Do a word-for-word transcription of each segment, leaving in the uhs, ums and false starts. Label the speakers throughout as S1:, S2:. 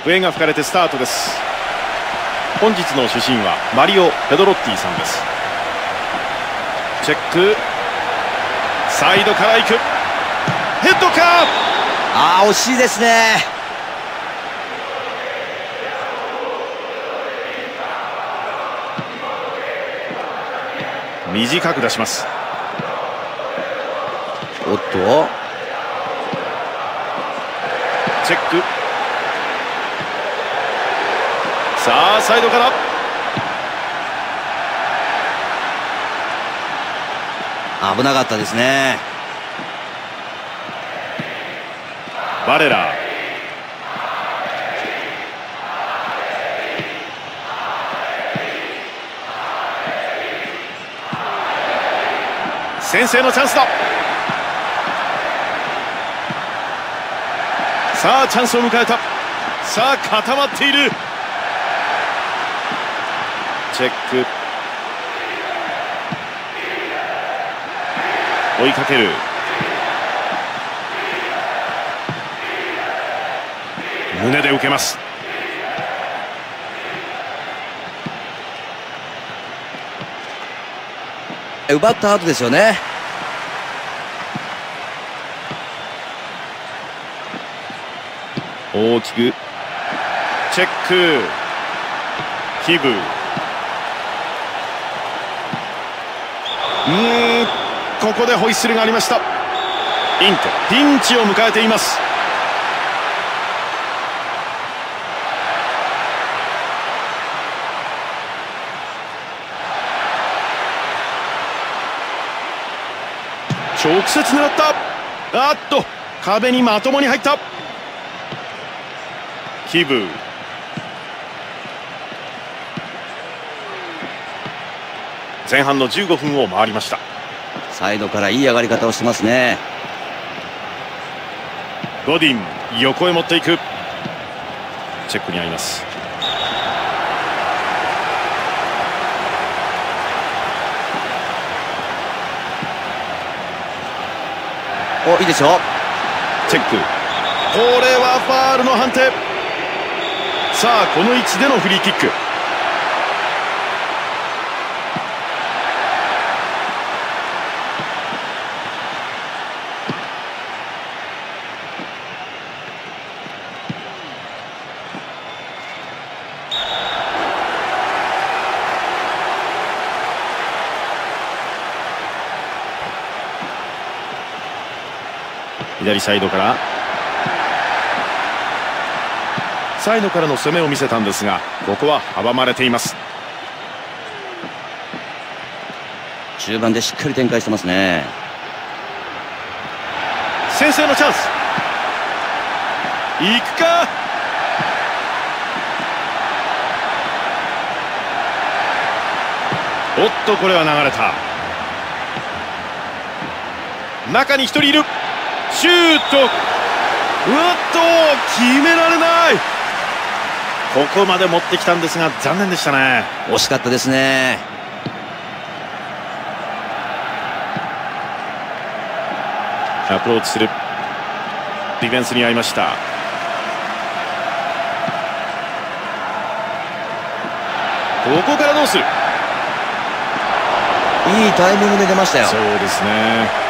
S1: 笛が吹かれてスタートです。本日の主審はマリオ・ペドロッティさんです。チェック、サイドから行く、ヘッドか。
S2: ああ、惜しいですね。
S1: 短く出します。
S2: おっと、
S1: チェック、さあサイドから、
S2: 危なかったですね。
S1: バレラ、先制のチャンスだ。さあチャンスを迎えた。さあ固まっている。チェック、追いかける。胸で受けます。
S2: 奪った後ですよね。
S1: 大きくチェック、キブ、うーん、ここでホイッスルがありました。インテピンチを迎えています。直接狙った。あっと壁にまともに入った。キブ、前半のじゅうごふんを回りました。
S2: サイドからいい上がり方をしてますね。
S1: ゴディン、横へ持っていく。チェックにあります。
S2: お、いいですよ。
S1: チェック、これはファールの判定。さあこの位置でのフリーキック。左サイドから、サイドからの攻めを見せたんですが、ここは阻まれています。
S2: 中盤でしっかり展開してますね。
S1: 先制のチャンス、行くか。おっとこれは流れた。中にひとりいる。シュート、うわっと決められない。ここまで持ってきたんですが残念でしたね。
S2: 惜しかったですね。
S1: アプローチする。ディフェンスに遭いました。ここからどうする。
S2: いいタイミングで出ましたよ。
S1: そうですね。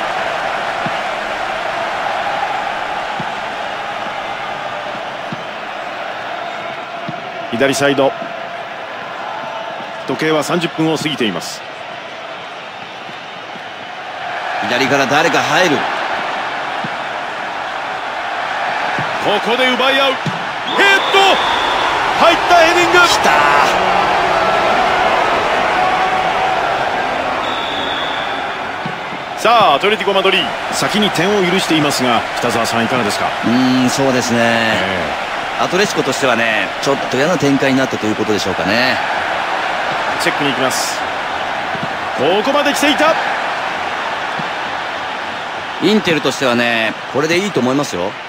S1: 左サイド、時計はさんじゅっぷんを過ぎています。
S2: 左から誰か入る。
S1: ここで奪い合う。ヘッド、入ったヘディング。
S2: きた
S1: ー。さあアトレティコ・マドリー先に点を許していますが、北澤さんいかがですか。
S2: うーん、そうですね、
S1: えー
S2: アトレチコとしてはね、ちょっと嫌な展開になったということでしょうかね。
S1: チェックに行きます。ここまで来ていた。
S2: インテルとしてはね、これでいいと思いますよ。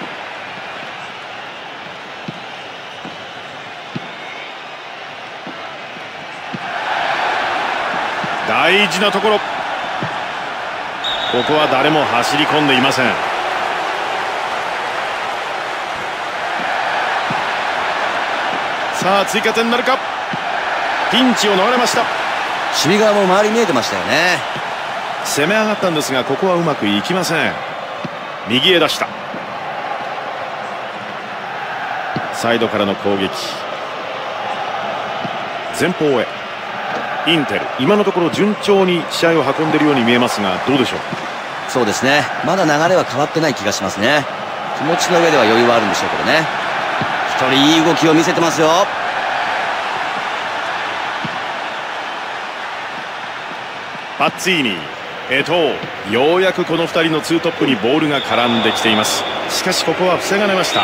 S1: 大事なところ。ここは誰も走り込んでいません。 さあ追加点になるか。ピンチを逃れました。
S2: 守備側も周り見えてましたよね。
S1: 攻め上がったんですがここはうまくいきません。右へ出した。サイドからの攻撃、前方へ。インテル今のところ順調に試合を運んでいるように見えますがどうでしょう。
S2: そうですね、まだ流れは変わってない気がしますね。気持ちの上では余裕はあるんでしょうけどね。一人いい動きを見せてますよ。
S1: パッツィーニ、エトー、ようやくこのふたりのツートップにボールが絡んできています。しかしここは防がれました。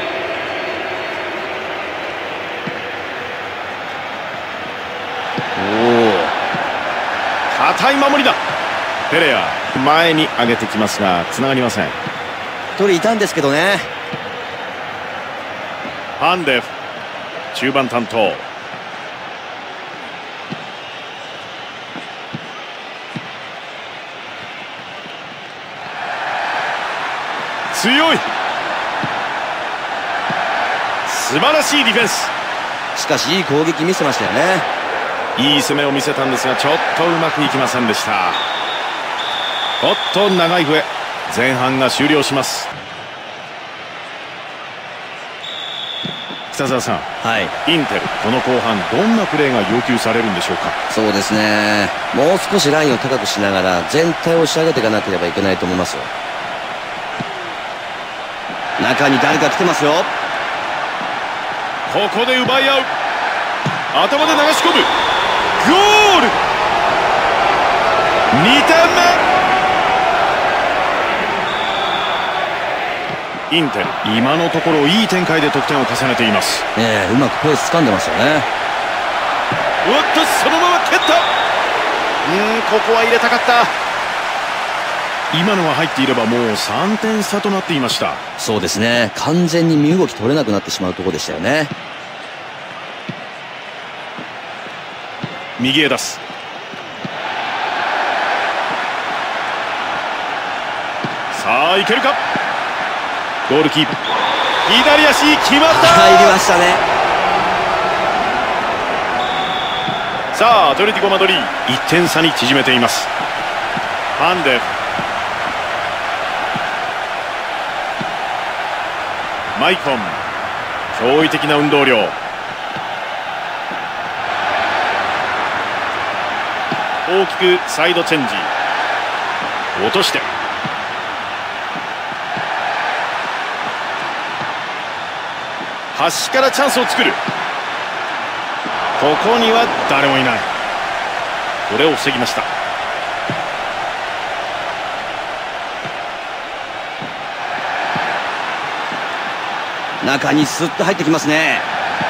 S1: 堅い守りだ。ペレア前に上げてきますがつながりません。
S2: 一人いたんですけどね。
S1: ハンデフ中盤担当。強い、素晴らしいディフェンス。
S2: しかしいい攻撃見せましたよね。
S1: いい攻めを見せたんですがちょっとうまくいきませんでした。おっと長い笛。前半が終了します。北澤さん、
S2: はい、
S1: インテルこの後半どんなプレーが要求されるんでしょうか。
S2: そうですね、もう少しラインを高くしながら全体を押し上げていかなければいけないと思いますよ。中に誰か来てますよ。
S1: ここで奪い合う。頭で流し込む。ゴール。にてんめ。インテル今のところいい展開で得点を重ねています。
S2: ええ、うまくペース掴んでますよね。
S1: おっとそのまま蹴った。うん、ここは入れたかった。今のが入っていればもうさんてん差となっていました。
S2: そうですね、完全に身動き取れなくなってしまうところでしたよね。
S1: 右へ出す。さあいけるか。ゴールキープ左足決まった。
S2: 入りましたね。
S1: さあアトレティコ・マドリーいってん差に縮めています。ハンデフ、マイコン、驚異的な運動量。大きくサイドチェンジ、落として端からチャンスを作る。ここには誰もいない。これを防ぎました。
S2: 中にスッと入ってきますね。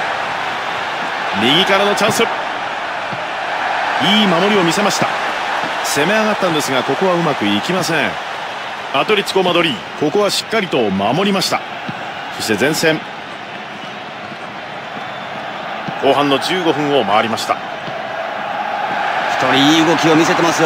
S1: 右からのチャンス。いい守りを見せました。攻め上がったんですがここはうまくいきません。アトレティコ・マドリーここはしっかりと守りました。そして前線後半のじゅうごふんを回りました。
S2: 一人いい動きを見せてますよ。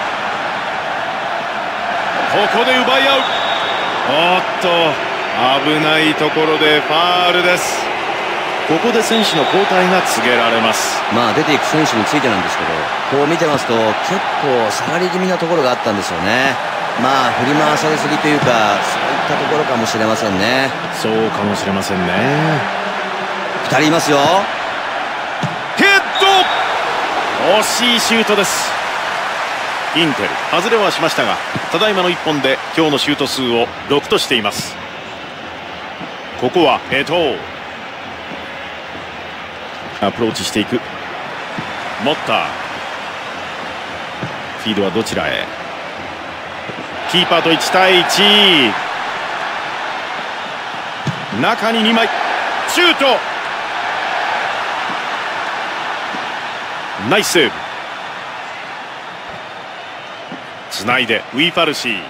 S1: ここで奪い合う。おっと危ないところでファールです。ここで選手の交代が告げられます。
S2: まあ出ていく選手についてなんですけど、こう見てますと結構下がり気味なところがあったんですよね。まあ振り回されすぎというかそういったところかもしれませんね。
S1: そうかもしれませんね。
S2: ふたりいますよ。
S1: ヘッド、惜しいシュートです。インテル外れはしましたがただいまのいっぽんで今日のシュート数をろくとしています。ここはエトー、アプローチしていく。モッター、フィードはどちらへ。キーパーといちたいいち、中ににまいシュート、ナイスセーブ。つないでウィファルシー、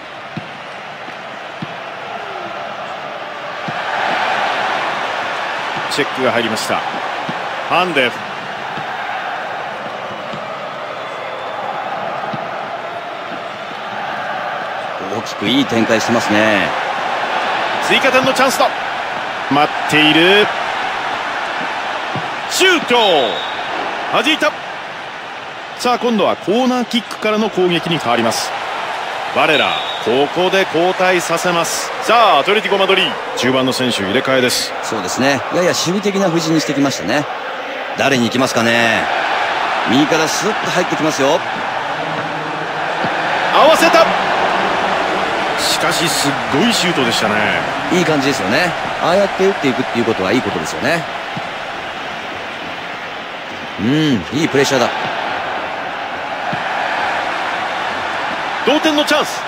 S1: チェックが入りました。ハンデフ、
S2: 大きくいい展開してますね。
S1: 追加点のチャンスだ。待っている。 シュート、弾いた。さあ今度はコーナーキックからの攻撃に変わります。バレラ、ここで交代させます。さあアトレティコ・マドリー、中盤の選手入れ替えです。
S2: そうですね、やや守備的な布陣にしてきましたね。誰に行きますかね。右からスッと入ってきますよ。
S1: 合わせた。しかしすっごいシュートでしたね。
S2: いい感じですよね。ああやって打っていくっていうことはいいことですよね。うん、いいプレッシャーだ。
S1: 同点のチャンス。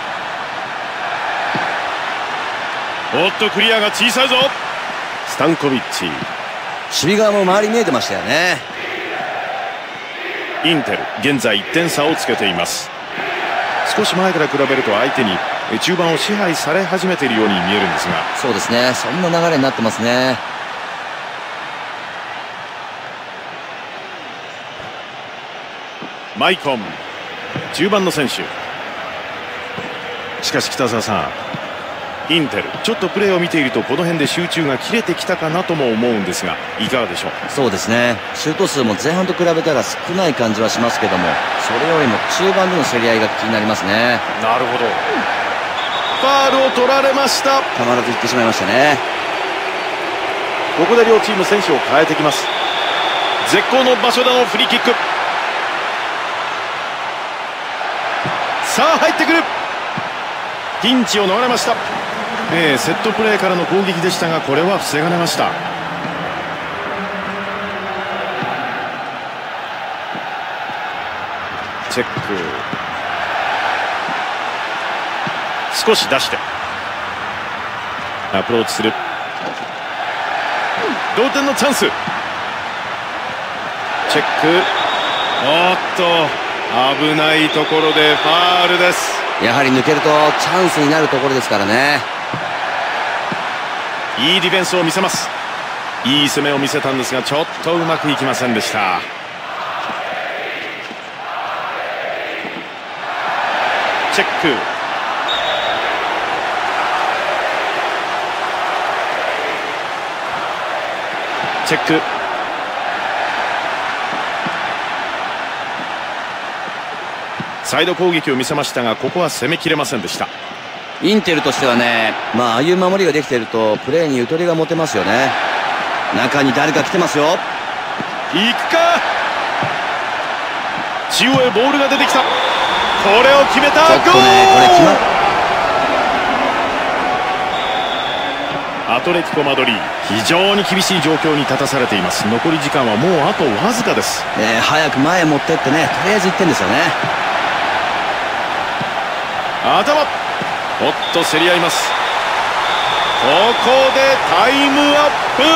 S1: おっとクリアが小さいぞ。スタンコビッチ。
S2: 守備側も周り見えてましたよね。
S1: インテル現在いってん差をつけています。少し前から比べると相手に中盤を支配され始めているように見えるんですが。
S2: そうですね、そんな流れになってますね。
S1: マイコン、中盤の選手。しかし北澤さん、インテルちょっとプレーを見ているとこの辺で集中が切れてきたかなとも思うんですが、いかがでしょう。
S2: そうですね、シュート数も前半と比べたら少ない感じはしますけども、それよりも中盤での競り合いが気になりますね。
S1: なるほど。ファールを取られました。
S2: たまらずいってしまいましたね。
S1: ここで両チーム選手を変えてきます。絶好の場所でのフリーキック。さあ入ってくる。ピンチを逃れました。えー、セットプレーからの攻撃でしたが、これは防がれました。チェック。少し出してアプローチする。同点のチャンス。チェック。おっと危ないところでファールです。
S2: やはり抜けるとチャンスになるところですからね。
S1: いいディフェンスを見せます。いい攻めを見せたんですが、ちょっとうまくいきませんでした。チェック。チェック。サイド攻撃を見せましたが、ここは攻めきれませんでした。
S2: インテルとしてはね、まあああいう守りができているとプレーにゆとりが持てますよね。中に誰か来てますよ。
S1: 行くか。中央へボールが出てきた。これを決めた。
S2: ちょっとね、これ決まっ
S1: アトレティコ・マドリー、非常に厳しい状況に立たされています。残り時間はもうあとわずかです。
S2: えー、早く前へ持ってってね、とりあえずいってんですよね。
S1: 頭。おっと競り合います。ここでタイムアッ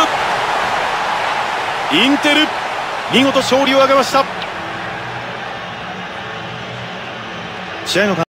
S1: プ。インテル見事勝利を挙げました。試合の監